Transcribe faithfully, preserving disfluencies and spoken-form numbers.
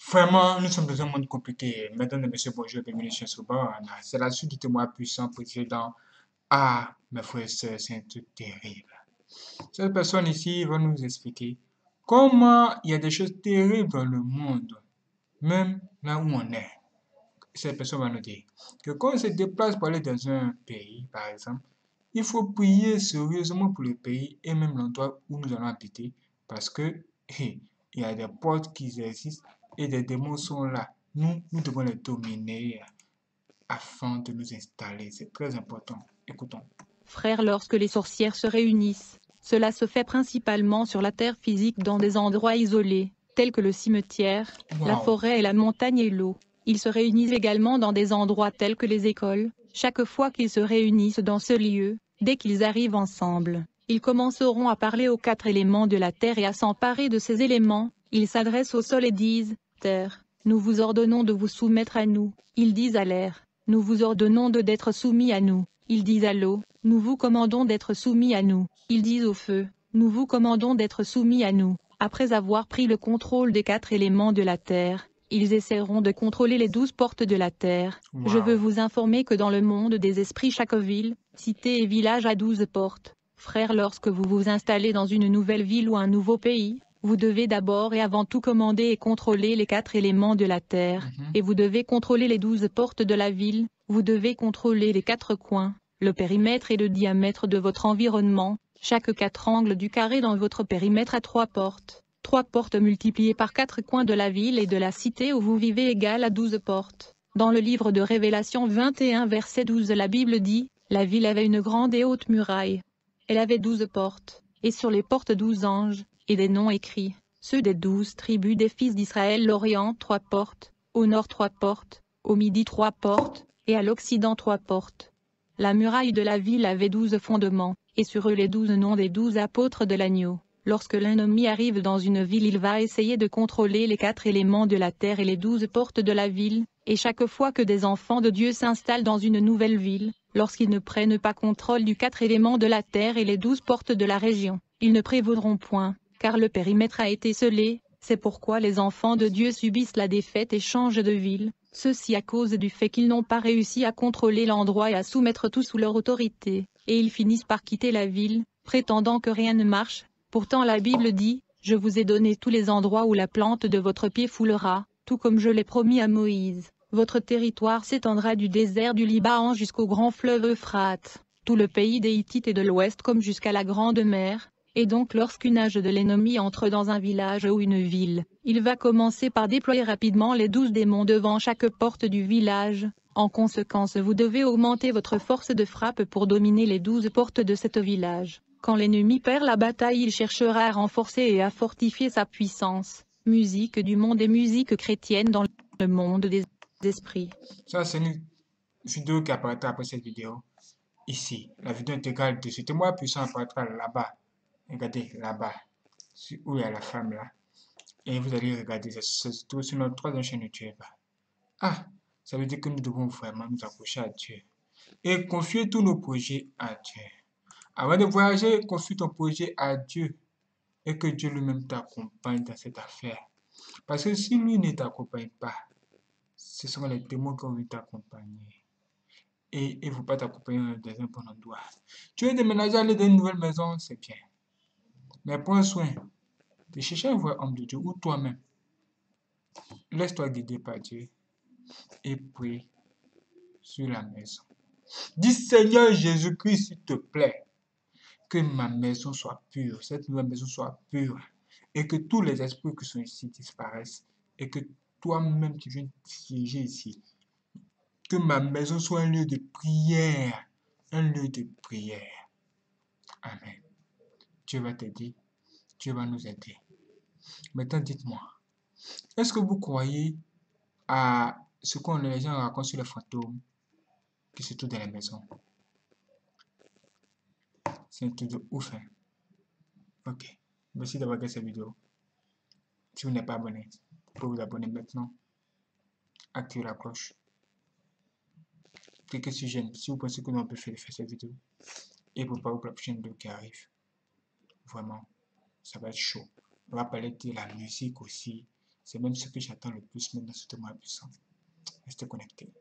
Vraiment, nous sommes dans un monde compliqué. Mesdames et messieurs, bonjour, bienvenue sur ce bar. C'est la suite du témoin puissant précédent. Ah, mes frères et sœurs, c'est un truc terrible. Cette personne ici va nous expliquer comment il y a des choses terribles dans le monde, même là où on est. Cette personne va nous dire que quand on se déplace pour aller dans un pays, par exemple, il faut prier sérieusement pour le pays et même l'endroit où nous allons habiter parce que hé, il y a des portes qui existent et des démons sont là. Nous, nous devons les dominer afin de nous installer. C'est très important. Écoutons. Frères, lorsque les sorcières se réunissent, cela se fait principalement sur la terre physique dans des endroits isolés, tels que le cimetière, la Waouh! forêt et la montagne et l'eau. Ils se réunissent également dans des endroits tels que les écoles. Chaque fois qu'ils se réunissent dans ce lieu, dès qu'ils arrivent ensemble, ils commenceront à parler aux quatre éléments de la terre et à s'emparer de ces éléments. Ils s'adressent au sol et disent, Terre, nous vous ordonnons de vous soumettre à nous. Ils disent à l'air, nous vous ordonnons de d'être soumis à nous. Ils disent à l'eau, nous vous commandons d'être soumis à nous. Ils disent au feu, nous vous commandons d'être soumis à nous. Après avoir pris le contrôle des quatre éléments de la terre, ils essaieront de contrôler les douze portes de la terre. Je veux Waouh! vous informer que dans le monde des esprits, chaque ville, cité et village a douze portes. Frères, lorsque vous vous installez dans une nouvelle ville ou un nouveau pays, vous devez d'abord et avant tout commander et contrôler les quatre éléments de la terre, Mhm. et vous devez contrôler les douze portes de la ville, vous devez contrôler les quatre coins, le périmètre et le diamètre de votre environnement. Chaque quatre angles du carré dans votre périmètre a trois portes. Trois portes multipliées par quatre coins de la ville et de la cité où vous vivez égale à douze portes. Dans le livre de Révélation vingt et un verset douze, la Bible dit, la ville avait une grande et haute muraille. Elle avait douze portes, et sur les portes douze anges, et des noms écrits, ceux des douze tribus des fils d'Israël. L'Orient trois portes, au nord trois portes, au midi trois portes, et à l'Occident trois portes. La muraille de la ville avait douze fondements, et sur eux les douze noms des douze apôtres de l'agneau. Lorsque l'ennemi arrive dans une ville, il va essayer de contrôler les quatre éléments de la terre et les douze portes de la ville, et chaque fois que des enfants de Dieu s'installent dans une nouvelle ville, lorsqu'ils ne prennent pas contrôle du quatre éléments de la terre et les douze portes de la région, ils ne prévaudront point, car le périmètre a été scellé. C'est pourquoi les enfants de Dieu subissent la défaite et changent de ville, ceci à cause du fait qu'ils n'ont pas réussi à contrôler l'endroit et à soumettre tout sous leur autorité, et ils finissent par quitter la ville, prétendant que rien ne marche. Pourtant la Bible dit, je vous ai donné tous les endroits où la plante de votre pied foulera, tout comme je l'ai promis à Moïse. Votre territoire s'étendra du désert du Liban jusqu'au grand fleuve Euphrate, tout le pays des Hittites et de l'Ouest comme jusqu'à la grande mer. Et donc lorsqu'une âge de l'ennemi entre dans un village ou une ville, il va commencer par déployer rapidement les douze démons devant chaque porte du village. En conséquence, vous devez augmenter votre force de frappe pour dominer les douze portes de cet village. Quand l'ennemi perd la bataille, il cherchera à renforcer et à fortifier sa puissance. Musique du monde et musique chrétienne dans le monde des esprits. Ça, c'est une vidéo qui apparaîtra après cette vidéo. Ici, la vidéo intégrale de ce témoin puissant apparaîtra là-bas. Regardez, là-bas, où il y a la femme là. Et vous allez regarder, ça se trouve sur notre troisième chaîne YouTube. Ah, ça veut dire que nous devons vraiment nous accrocher à Dieu et confier tous nos projets à Dieu. Avant de voyager, confie ton projet à Dieu et que Dieu lui-même t'accompagne dans cette affaire. Parce que si lui ne t'accompagne pas, ce seront les démons qui vont t'accompagner. Et il ne faut pas t'accompagner dans un bon endroit. Tu veux déménager, aller dans une nouvelle maison, c'est bien. Mais prends soin de chercher un vrai homme de Dieu ou toi-même. Laisse-toi guider par Dieu et prie sur la maison. Dis Seigneur Jésus-Christ, s'il te plaît, que ma maison soit pure, cette nouvelle maison soit pure, et que tous les esprits qui sont ici disparaissent, et que toi-même tu viennes siéger ici. Que ma maison soit un lieu de prière, un lieu de prière. Amen. Dieu va t'aider, Dieu va nous aider. Maintenant, dites-moi, est-ce que vous croyez à ce qu'on les gens racontent sur les fantômes qui se trouvent dans les maisons? C'est un truc de ouf, hein? Ok. Merci d'avoir regardé cette vidéo. Si vous n'êtes pas abonné, vous pouvez vous abonner maintenant. Activez la cloche. Cliquez sur j'aime si vous pensez que nous on peut faire cette vidéo. Et préparez-vous pour la prochaine vidéo qui arrive. Vraiment, ça va être chaud. On va parler de la musique aussi. C'est même ce que j'attends le plus maintenant sur témoin puissant. Restez connectés.